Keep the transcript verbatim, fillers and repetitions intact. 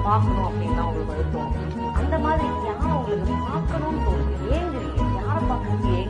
பார்க்கணும் அப்படின்னு உங்களுக்கு வந்து தோணும். அந்த மாதிரி யாரை உங்களுக்கு பார்க்கணும்னு தோணுது, ஏங்குறீங்க, யாரை பார்க்கறது ஏங்குறீங்க?